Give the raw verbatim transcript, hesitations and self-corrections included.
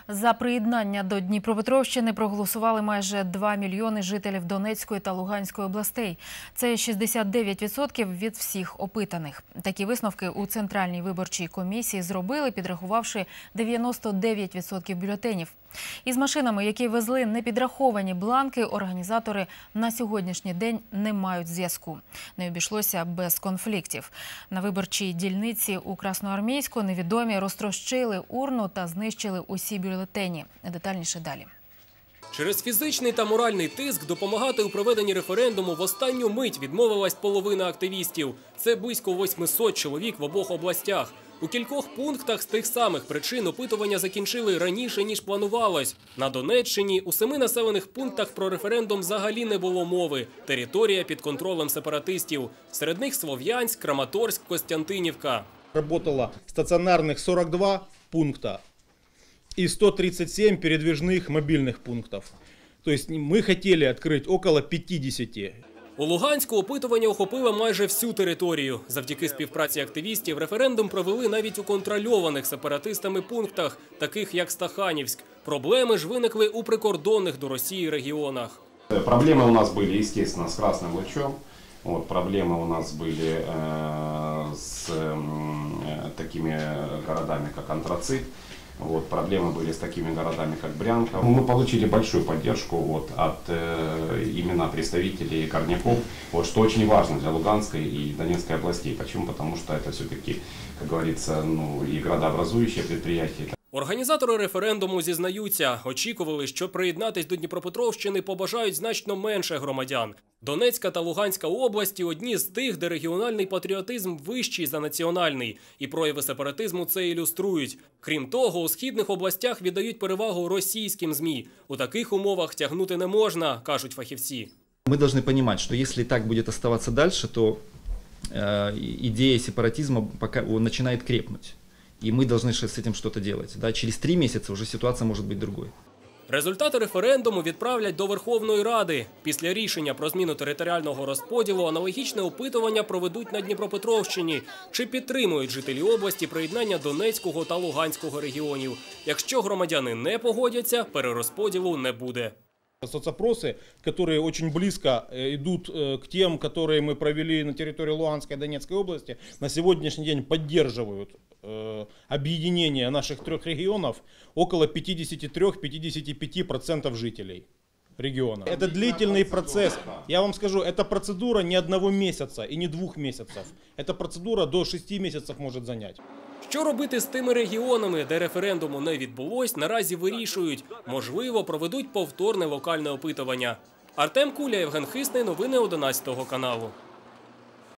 За приєднання до Дніпропетровщини проголосували майже два мільйони жителів Донецької та Луганської областей. Це шістдесят дев'ять відсотків від всіх опитаних. Такі висновки у Центральній виборчій комісії зробили, підрахувавши дев'яносто дев'ять відсотків бюлетенів. Із машинами, які везли непідраховані бланки, організатори на сьогоднішній день не мають зв'язку. Не обійшлося без конфліктів. На виборчій дільниці у Красноармійську невідомі розтрощили урну та знищили усі бюлетені. Детальніше далі. Через фізичний та моральний тиск допомагати у проведенні референдуму в останню мить відмовилась половина активістів. Це близько восьмисот чоловік в обох областях. У кількох пунктах з тих самих причин опитування закінчили раніше, ніж планувалось. На Донеччині у семи населених пунктах про референдум взагалі не було мови. Територія під контролем сепаратистів. Серед них Слов'янськ, Краматорськ, Костянтинівка. Работало стационарных сорок два пункта и сто тридцать семь передвижных мобильных пунктов. То есть мы хотели открыть около пятидесяти. У Луганську опитування охопило майже всю територію. Завдяки співпраці активістів референдум провели навіть у контрольованих сепаратистами пунктах, таких як Стаханівськ. Проблеми ж виникли у прикордонних до Росії регіонах. Проблеми у нас були, естественно, з Красним Лучом. Вот, проблемы у нас были э, с э, такими городами, как Антрацит. Вот, проблемы были с такими городами, как Брянка. Мы получили большую поддержку вот, от э, именно представителей горняков, вот, что очень важно для Луганской и Донецкой областей. Почему? Потому что это все-таки, как говорится, ну, и градообразующие предприятия. Організатори референдуму зізнаються, очікували, що приєднатись до Дніпропетровщини побажають значно менше громадян. Донецька та Луганська області – одні з тих, де регіональний патріотизм вищий за національний. І прояви сепаратизму це ілюструють. Крім того, у східних областях віддають перевагу російським ЗМІ. У таких умовах тягнути не можна, кажуть фахівці. Ми повинні розуміти, що якщо так буде залишатися далі, то э, ідея сепаратизму пока починає крепнути. И мы должны с этим что-то делать. Да? Через три месяца уже ситуация может быть другой. Результати референдуму відправлять до Верховної Ради. Після рішення про зміну територіального розподілу аналогічне опитування проведуть на Дніпропетровщині. Чи підтримують жителі області приєднання Донецького та Луганського регіонів? Якщо громадяни не погодяться, перерозподілу не буде. Соцопросы, которые очень близко идут к тем, которые мы провели на территории Луганской и Донецкой области, на сегодняшний день поддерживают э, объединение наших трех регионов около пятидесяти трёх — пятидесяти пяти процентов жителей региона. Это длительный процесс. Я вам скажу, это процедура не одного месяца и не двух месяцев. Эта процедура до шести месяцев может занять. Що робити з тими регіонами, де референдуму не відбулось, наразі вирішують. Можливо, проведуть повторне локальне опитування. Артем Куля, Євген Хисний, новини одинадцятого каналу.